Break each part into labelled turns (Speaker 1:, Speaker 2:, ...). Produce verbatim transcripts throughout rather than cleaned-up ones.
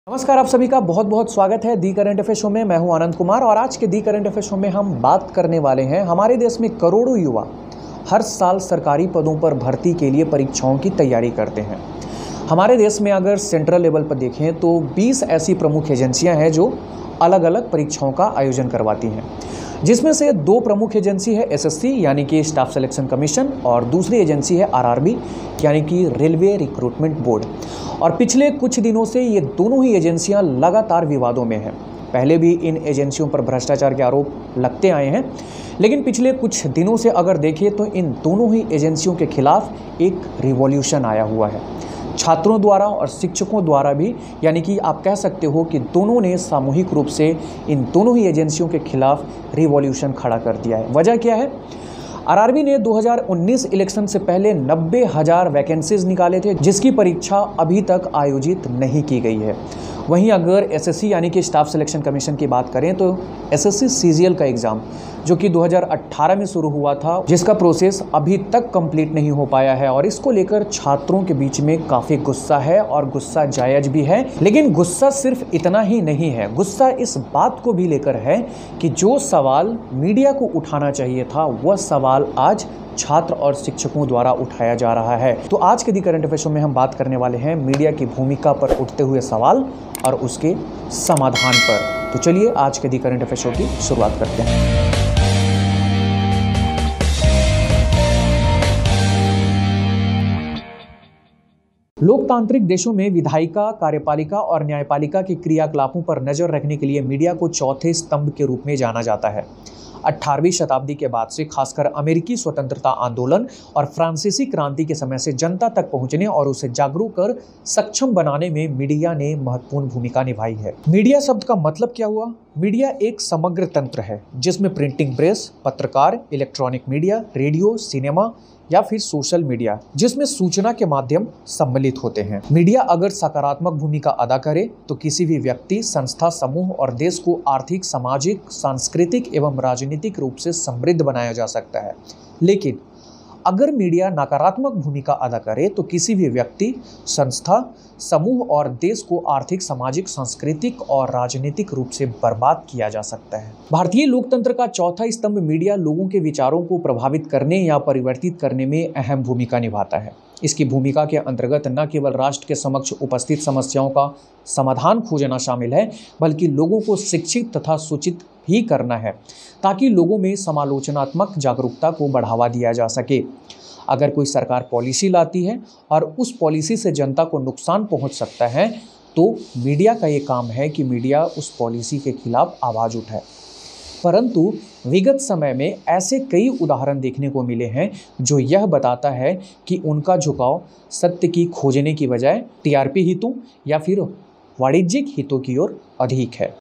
Speaker 1: नमस्कार, आप सभी का बहुत बहुत स्वागत है दी करंट अफेयर शो में। मैं हूं आनंद कुमार और आज के दी करंट अफेयर शो में हम बात करने वाले हैं हमारे देश में करोड़ों युवा हर साल सरकारी पदों पर भर्ती के लिए परीक्षाओं की तैयारी करते हैं। हमारे देश में अगर सेंट्रल लेवल पर देखें तो बीस ऐसी प्रमुख एजेंसियां हैं जो अलग अलग परीक्षाओं का आयोजन करवाती हैं, जिसमें से दो प्रमुख एजेंसी है एसएससी यानी कि स्टाफ सिलेक्शन कमीशन और दूसरी एजेंसी है आरआरबी यानी कि रेलवे रिक्रूटमेंट बोर्ड। और पिछले कुछ दिनों से ये दोनों ही एजेंसियां लगातार विवादों में हैं। पहले भी इन एजेंसियों पर भ्रष्टाचार के आरोप लगते आए हैं, लेकिन पिछले कुछ दिनों से अगर देखें तो इन दोनों ही एजेंसियों के खिलाफ एक रिवॉल्यूशन आया हुआ है, छात्रों द्वारा और शिक्षकों द्वारा भी। यानी कि आप कह सकते हो कि दोनों ने सामूहिक रूप से इन दोनों ही एजेंसियों के खिलाफ रिवॉल्यूशन खड़ा कर दिया है। वजह क्या है? आरआरबी ने दो हज़ार उन्नीस इलेक्शन से पहले नब्बे हज़ार वैकेंसीज निकाले थे, जिसकी परीक्षा अभी तक आयोजित नहीं की गई है। वहीं अगर एसएससी यानी कि स्टाफ सिलेक्शन कमीशन की बात करें तो एसएससी सीजीएल का एग्ज़ाम जो कि दो हज़ार अठारह में शुरू हुआ था, जिसका प्रोसेस अभी तक कंप्लीट नहीं हो पाया है और इसको लेकर छात्रों के बीच में काफ़ी गुस्सा है और गुस्सा जायज़ भी है। लेकिन गुस्सा सिर्फ इतना ही नहीं है, गुस्सा इस बात को भी लेकर है कि जो सवाल मीडिया को उठाना चाहिए था वह सवाल आज छात्र और शिक्षकों द्वारा उठाया जा रहा है। तो आज के दी करंट अफेयर शो में हम बात करने वाले हैं मीडिया की भूमिका पर उठते हुए सवाल और उसके समाधान पर। तो चलिए आज के दी करंट अफेयर शो की शुरुआत करते हैं। लोकतांत्रिक देशों में विधायिका, कार्यपालिका और न्यायपालिका के क्रियाकलापों पर नजर रखने के लिए मीडिया को चौथे स्तंभ के रूप में जाना जाता है। अठारहवीं शताब्दी के बाद से खासकर अमेरिकी स्वतंत्रता आंदोलन और फ्रांसीसी क्रांति के समय से जनता तक पहुंचने और उसे जागरूक कर सक्षम बनाने में मीडिया ने महत्वपूर्ण भूमिका निभाई है। मीडिया शब्द का मतलब क्या हुआ? मीडिया एक समग्र तंत्र है जिसमें प्रिंटिंग प्रेस, पत्रकार, इलेक्ट्रॉनिक मीडिया, रेडियो, सिनेमा या फिर सोशल मीडिया, जिसमें सूचना के माध्यम सम्मिलित होते हैं। मीडिया अगर सकारात्मक भूमिका अदा करे तो किसी भी व्यक्ति, संस्था, समूह और देश को आर्थिक, सामाजिक, सांस्कृतिक एवं राजनीतिक रूप से समृद्ध बनाया जा सकता है। लेकिन अगर मीडिया नकारात्मक भूमिका अदा करे तो किसी भी व्यक्ति, संस्था, समूह और देश को आर्थिक, सामाजिक, सांस्कृतिक और राजनीतिक रूप से बर्बाद किया जा सकता है। भारतीय लोकतंत्र का चौथा स्तंभ मीडिया लोगों के विचारों को प्रभावित करने या परिवर्तित करने में अहम भूमिका निभाता है। इसकी भूमिका के अंतर्गत न केवल राष्ट्र के समक्ष उपस्थित समस्याओं का समाधान खोजना शामिल है, बल्कि लोगों को शिक्षित तथा सूचित भी करना है ताकि लोगों में समालोचनात्मक जागरूकता को बढ़ावा दिया जा सके। अगर कोई सरकार पॉलिसी लाती है और उस पॉलिसी से जनता को नुकसान पहुंच सकता है तो मीडिया का ये काम है कि मीडिया उस पॉलिसी के खिलाफ आवाज़ उठाए। परंतु विगत समय में ऐसे कई उदाहरण देखने को मिले हैं जो यह बताता है कि उनका झुकाव सत्य की खोजने की बजाय टीआरपी हितों या फिर वाणिज्यिक हितों की ओर अधिक है।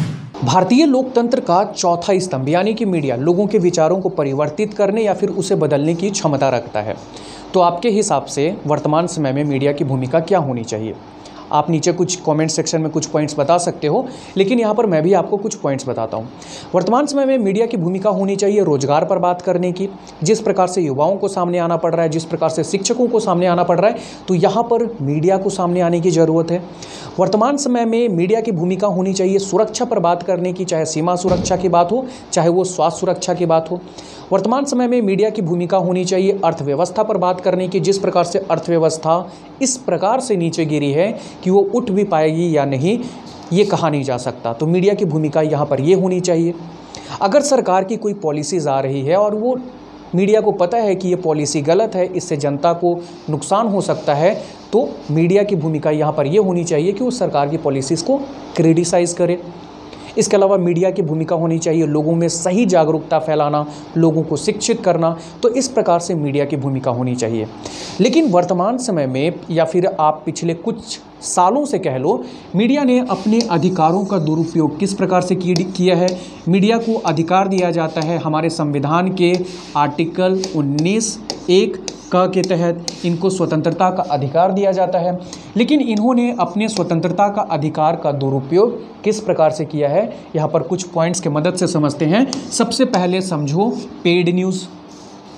Speaker 1: भारतीय लोकतंत्र का चौथा स्तंभ यानी कि मीडिया लोगों के विचारों को परिवर्तित करने या फिर उसे बदलने की क्षमता रखता है। तो आपके हिसाब से वर्तमान समय में मीडिया की भूमिका क्या होनी चाहिए? आप नीचे कुछ कमेंट सेक्शन में कुछ पॉइंट्स बता सकते हो, लेकिन यहाँ पर मैं भी आपको कुछ पॉइंट्स बताता हूँ। वर्तमान समय में मीडिया की भूमिका होनी चाहिए रोजगार पर बात करने की। जिस प्रकार से युवाओं को सामने आना पड़ रहा है, जिस प्रकार से शिक्षकों को सामने आना पड़ रहा है, तो यहाँ पर मीडिया को सामने आने की ज़रूरत है। वर्तमान समय में मीडिया की भूमिका होनी चाहिए सुरक्षा पर बात करने की, चाहे सीमा सुरक्षा की बात हो, चाहे वो स्वास्थ्य सुरक्षा की बात हो। वर्तमान समय में मीडिया की भूमिका होनी चाहिए अर्थव्यवस्था पर बात करने की। जिस प्रकार से अर्थव्यवस्था इस प्रकार से नीचे गिरी है कि वो उठ भी पाएगी या नहीं ये कहा नहीं जा सकता, तो मीडिया की भूमिका यहाँ पर ये होनी चाहिए। अगर सरकार की कोई पॉलिसीज़ आ रही है और वो मीडिया को पता है कि ये पॉलिसी गलत है, इससे जनता को नुकसान हो सकता है, तो मीडिया की भूमिका यहाँ पर ये होनी चाहिए कि वो सरकार की पॉलिसीज़ को क्रिटिसाइज़ करे। इसके अलावा मीडिया की भूमिका होनी चाहिए लोगों में सही जागरूकता फैलाना, लोगों को शिक्षित करना। तो इस प्रकार से मीडिया की भूमिका होनी चाहिए। लेकिन वर्तमान समय में या फिर आप पिछले कुछ सालों से कह लो, मीडिया ने अपने अधिकारों का दुरुपयोग किस प्रकार से किया है। मीडिया को अधिकार दिया जाता है हमारे संविधान के आर्टिकल उन्नीस एक क के तहत इनको स्वतंत्रता का अधिकार दिया जाता है, लेकिन इन्होंने अपने स्वतंत्रता का अधिकार का दुरुपयोग किस प्रकार से किया है, यहाँ पर कुछ पॉइंट्स के मदद से समझते हैं। सबसे पहले समझो पेड न्यूज़।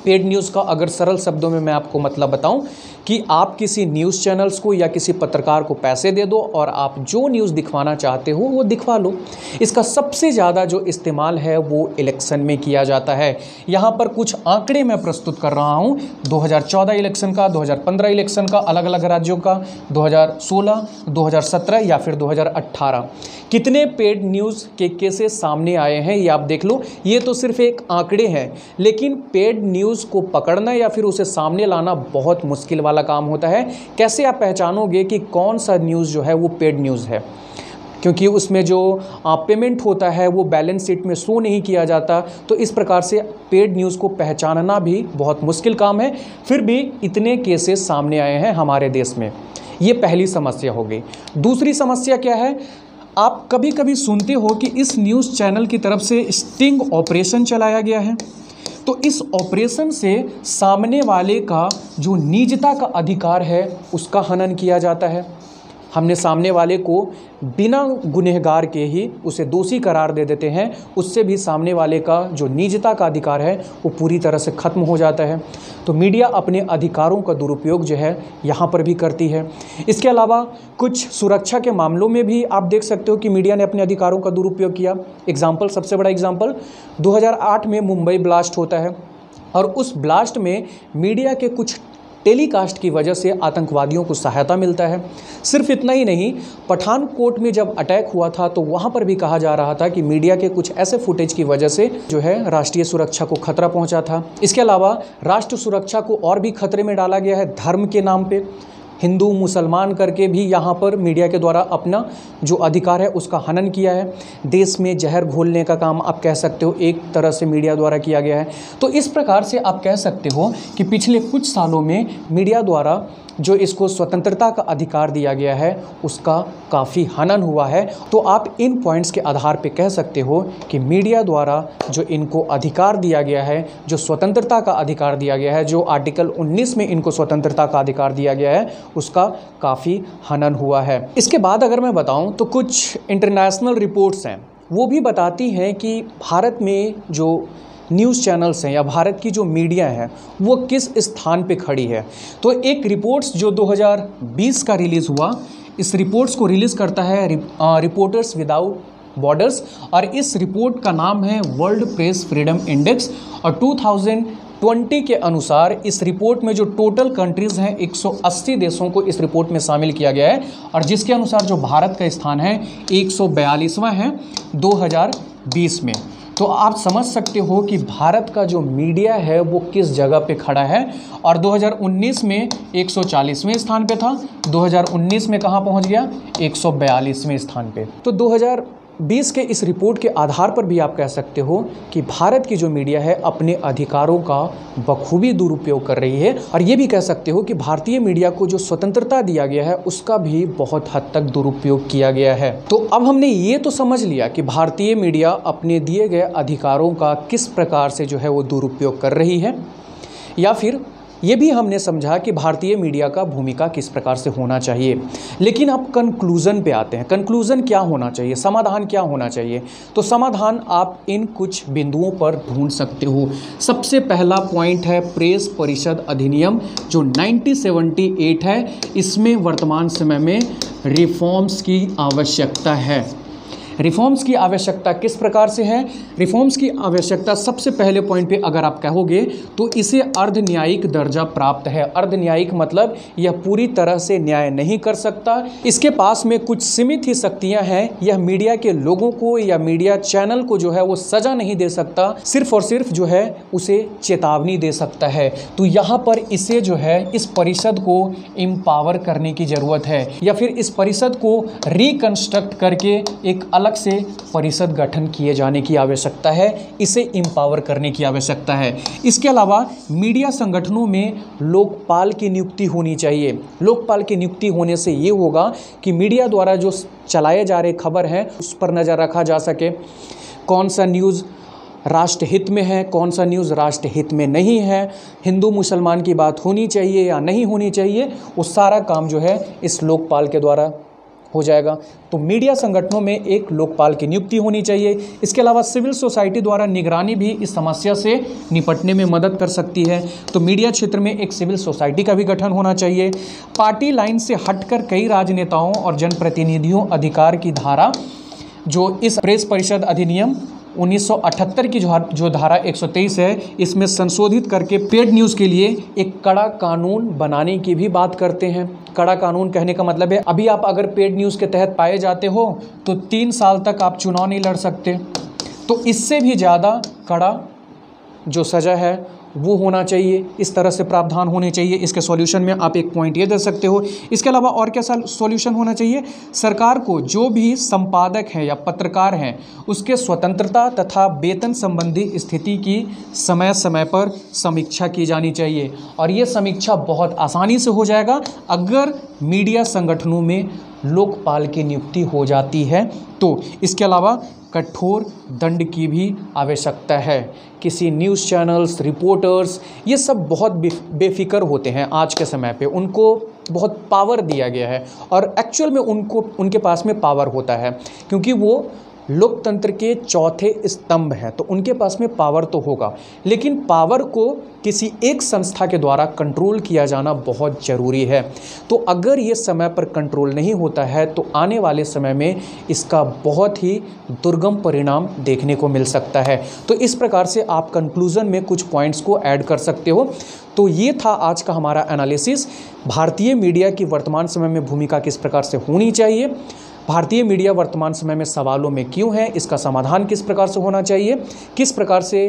Speaker 1: पेड न्यूज़ का अगर सरल शब्दों में मैं आपको मतलब बताऊं कि आप किसी न्यूज़ चैनल्स को या किसी पत्रकार को पैसे दे दो और आप जो न्यूज़ दिखवाना चाहते हो वो दिखवा लो। इसका सबसे ज़्यादा जो इस्तेमाल है वो इलेक्शन में किया जाता है। यहाँ पर कुछ आंकड़े मैं प्रस्तुत कर रहा हूँ दो हज़ार चौदह इलेक्शन का, दो हज़ार पंद्रह इलेक्शन का, अलग अलग राज्यों का, दो हज़ार सोलह, दो हज़ार सत्रह या फिर दो हज़ार अठारह कितने पेड न्यूज़ के केसेस सामने आए हैं ये आप देख लो। ये तो सिर्फ एक आंकड़े हैं, लेकिन पेड न्यूज़ को पकड़ना या फिर उसे सामने लाना बहुत मुश्किल वाला काम होता है। कैसे आप पहचानोगे कि कौन सा न्यूज़ जो है वो पेड न्यूज़ है? क्योंकि उसमें जो पेमेंट होता है वो बैलेंस शीट में शो नहीं किया जाता। तो इस प्रकार से पेड न्यूज़ को पहचानना भी बहुत मुश्किल काम है। फिर भी इतने केसेस सामने आए हैं हमारे देश में। ये पहली समस्या हो गई। दूसरी समस्या क्या है? आप कभी कभी सुनते हो कि इस न्यूज़ चैनल की तरफ से स्टिंग ऑपरेशन चलाया गया है। तो इस ऑपरेशन से सामने वाले का जो निजता का अधिकार है उसका हनन किया जाता है। हमने सामने वाले को बिना गुनहगार के ही उसे दोषी करार दे देते हैं, उससे भी सामने वाले का जो निजता का अधिकार है वो पूरी तरह से ख़त्म हो जाता है। तो मीडिया अपने अधिकारों का दुरुपयोग जो है यहाँ पर भी करती है। इसके अलावा कुछ सुरक्षा के मामलों में भी आप देख सकते हो कि मीडिया ने अपने अधिकारों का दुरुपयोग किया। एग्जाम्पल, सबसे बड़ा एग्जाम्पल दो हज़ार आठ में मुंबई ब्लास्ट होता है और उस ब्लास्ट में मीडिया के कुछ टेलीकास्ट की वजह से आतंकवादियों को सहायता मिलता है। सिर्फ इतना ही नहीं, पठानकोट में जब अटैक हुआ था तो वहाँ पर भी कहा जा रहा था कि मीडिया के कुछ ऐसे फुटेज की वजह से जो है राष्ट्रीय सुरक्षा को खतरा पहुँचा था। इसके अलावा राष्ट्र सुरक्षा को और भी खतरे में डाला गया है धर्म के नाम पे। हिंदू मुसलमान करके भी यहाँ पर मीडिया के द्वारा अपना जो अधिकार है उसका हनन किया है। देश में जहर घोलने का काम आप कह सकते हो एक तरह से मीडिया द्वारा किया गया है। तो इस प्रकार से आप कह सकते हो कि पिछले कुछ सालों में मीडिया द्वारा जो इसको स्वतंत्रता का अधिकार दिया गया है उसका काफ़ी हनन हुआ है। तो आप इन पॉइंट्स के आधार पे कह सकते हो कि मीडिया द्वारा जो इनको अधिकार दिया गया है, जो स्वतंत्रता का अधिकार दिया गया है, जो आर्टिकल उन्नीस में इनको स्वतंत्रता का अधिकार दिया गया है, उसका काफ़ी हनन हुआ है। इसके बाद अगर मैं बताऊं तो कुछ इंटरनेशनल रिपोर्ट्स हैं, वो भी बताती हैं कि भारत में जो न्यूज़ चैनल्स हैं या भारत की जो मीडिया है वो किस स्थान पे खड़ी है। तो एक रिपोर्ट्स जो दो हज़ार बीस का रिलीज़ हुआ, इस रिपोर्ट्स को रिलीज़ करता है रिपोर्टर्स विदाउट बॉर्डर्स और इस रिपोर्ट का नाम है वर्ल्ड प्रेस फ्रीडम इंडेक्स। और दो हज़ार बीस के अनुसार इस रिपोर्ट में जो टोटल कंट्रीज़ हैं एक सौ अस्सी देशों को इस रिपोर्ट में शामिल किया गया है और जिसके अनुसार जो भारत का स्थान है एक सौ बयालीसवां है दो हज़ार बीस में। तो आप समझ सकते हो कि भारत का जो मीडिया है वो किस जगह पे खड़ा है। और दो हज़ार उन्नीस में एक सौ चालीसवें स्थान पे था, दो हज़ार उन्नीस में कहाँ पहुँच गया? एक सौ बयालीसवें स्थान पे। तो दो हज़ार बीस के इस रिपोर्ट के आधार पर भी आप कह सकते हो कि भारत की जो मीडिया है अपने अधिकारों का बखूबी दुरुपयोग कर रही है। और ये भी कह सकते हो कि भारतीय मीडिया को जो स्वतंत्रता दिया गया है उसका भी बहुत हद तक दुरुपयोग किया गया है। तो अब हमने ये तो समझ लिया कि भारतीय मीडिया अपने दिए गए अधिकारों का किस प्रकार से जो है वो दुरुपयोग कर रही है, या फिर ये भी हमने समझा कि भारतीय मीडिया का भूमिका किस प्रकार से होना चाहिए। लेकिन अब कंक्लूज़न पे आते हैं। कंक्लूज़न क्या होना चाहिए, समाधान क्या होना चाहिए? तो समाधान आप इन कुछ बिंदुओं पर ढूंढ सकते हो। सबसे पहला पॉइंट है प्रेस परिषद अधिनियम जो उन्नीस सौ अठहत्तर है। इसमें वर्तमान समय में रिफॉर्म्स की आवश्यकता है। रिफॉर्म्स की आवश्यकता किस प्रकार से है? रिफॉर्म्स की आवश्यकता सबसे पहले पॉइंट पे अगर आप कहोगे तो इसे अर्ध न्यायिक दर्जा प्राप्त है। अर्ध न्यायिक मतलब यह पूरी तरह से न्याय नहीं कर सकता, इसके पास में कुछ सीमित ही शक्तियां हैं। यह मीडिया के लोगों को या मीडिया चैनल को जो है वो सजा नहीं दे सकता, सिर्फ और सिर्फ जो है उसे चेतावनी दे सकता है। तो यहाँ पर इसे जो है इस परिषद को एम्पावर करने की ज़रूरत है, या फिर इस परिषद को रिकंस्ट्रक्ट करके एक अलग से परिषद गठन किए जाने की आवश्यकता है। इसे एम्पावर करने की आवश्यकता है। इसके अलावा मीडिया संगठनों में लोकपाल की नियुक्ति होनी चाहिए। लोकपाल की नियुक्ति होने से ये होगा कि मीडिया द्वारा जो चलाए जा रहे खबर हैं उस पर नज़र रखा जा सके। कौन सा न्यूज़ राष्ट्रहित में है, कौन सा न्यूज़ राष्ट्रहित में नहीं है, हिंदू मुसलमान की बात होनी चाहिए या नहीं होनी चाहिए, वो सारा काम जो है इस लोकपाल के द्वारा हो जाएगा। तो मीडिया संगठनों में एक लोकपाल की नियुक्ति होनी चाहिए। इसके अलावा सिविल सोसाइटी द्वारा निगरानी भी इस समस्या से निपटने में मदद कर सकती है। तो मीडिया क्षेत्र में एक सिविल सोसाइटी का भी गठन होना चाहिए। पार्टी लाइन से हटकर कई राजनेताओं और जनप्रतिनिधियों अधिकार की धारा जो इस प्रेस परिषद अधिनियम उन्नीस सौ अठहत्तर की जो जो धारा एक सौ तेईस है, इसमें संशोधित करके पेड न्यूज़ के लिए एक कड़ा कानून बनाने की भी बात करते हैं। कड़ा कानून कहने का मतलब है, अभी आप अगर पेड न्यूज़ के तहत पाए जाते हो तो तीन साल तक आप चुनाव नहीं लड़ सकते। तो इससे भी ज़्यादा कड़ा जो सज़ा है वो होना चाहिए, इस तरह से प्रावधान होने चाहिए। इसके सॉल्यूशन में आप एक पॉइंट ये दे सकते हो। इसके अलावा और क्या सॉल्यूशन होना चाहिए? सरकार को जो भी संपादक हैं या पत्रकार हैं उसके स्वतंत्रता तथा वेतन संबंधी स्थिति की समय समय पर समीक्षा की जानी चाहिए। और ये समीक्षा बहुत आसानी से हो जाएगा अगर मीडिया संगठनों में लोकपाल की नियुक्ति हो जाती है तो। इसके अलावा कठोर दंड की भी आवश्यकता है। किसी न्यूज़ चैनल्स, रिपोर्टर्स, ये सब बहुत बेफिक्र होते हैं आज के समय पे, उनको बहुत पावर दिया गया है और एक्चुअल में उनको उनके पास में पावर होता है क्योंकि वो लोकतंत्र के चौथे स्तंभ हैं, तो उनके पास में पावर तो होगा, लेकिन पावर को किसी एक संस्था के द्वारा कंट्रोल किया जाना बहुत ज़रूरी है। तो अगर ये समय पर कंट्रोल नहीं होता है तो आने वाले समय में इसका बहुत ही दुर्गम परिणाम देखने को मिल सकता है। तो इस प्रकार से आप कंक्लूज़न में कुछ पॉइंट्स को ऐड कर सकते हो। तो ये था आज का हमारा एनालिसिस। भारतीय मीडिया की वर्तमान समय में भूमिका किस प्रकार से होनी चाहिए, भारतीय मीडिया वर्तमान समय में सवालों में क्यों है, इसका समाधान किस प्रकार से होना चाहिए, किस प्रकार से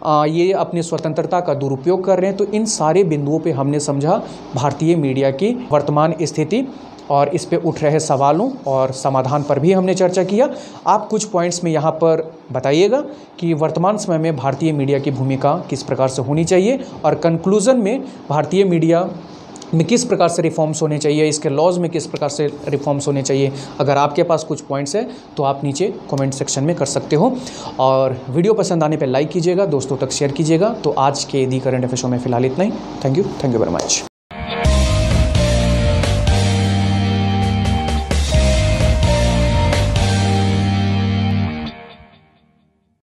Speaker 1: ये अपनी स्वतंत्रता का दुरुपयोग कर रहे हैं। तो इन सारे बिंदुओं पे हमने समझा भारतीय मीडिया की वर्तमान स्थिति और इस पे उठ रहे सवालों और समाधान पर भी हमने चर्चा किया। आप कुछ पॉइंट्स में यहाँ पर बताइएगा कि वर्तमान समय में भारतीय मीडिया की भूमिका किस प्रकार से होनी चाहिए और कंक्लूज़न में भारतीय मीडिया में किस प्रकार से रिफॉर्म्स होने चाहिए, इसके लॉज में किस प्रकार से रिफॉर्म्स होने चाहिए। अगर आपके पास कुछ पॉइंट्स है तो आप नीचे कमेंट सेक्शन में कर सकते हो और वीडियो पसंद आने पे लाइक कीजिएगा, दोस्तों तक शेयर कीजिएगा। तो आज के दी करंट अफेयर शो में फिलहाल इतना ही। Thank you thank you very much.